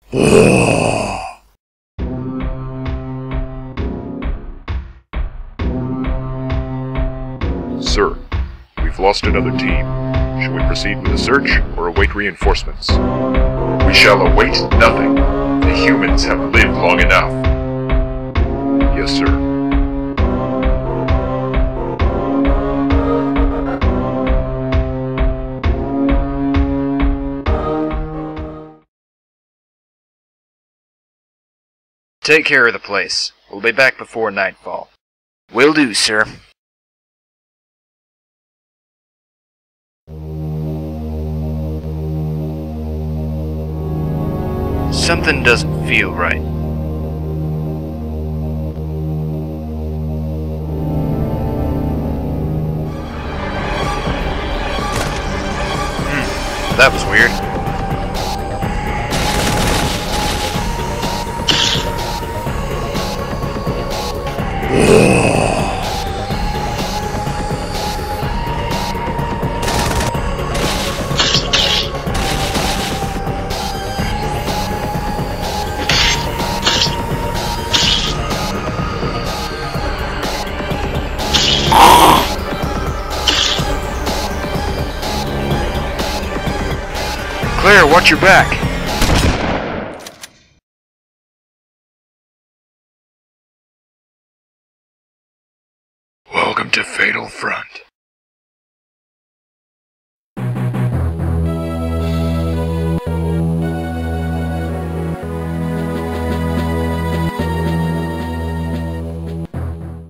Sir, we've lost another team. Shall we proceed with the search, or await reinforcements? We shall await nothing. The humans have lived long enough. Yes, sir. Take care of the place. We'll be back before nightfall. Will do, sir. Something doesn't feel right. That was weird. Claire, watch your back! Welcome to Fatal Front.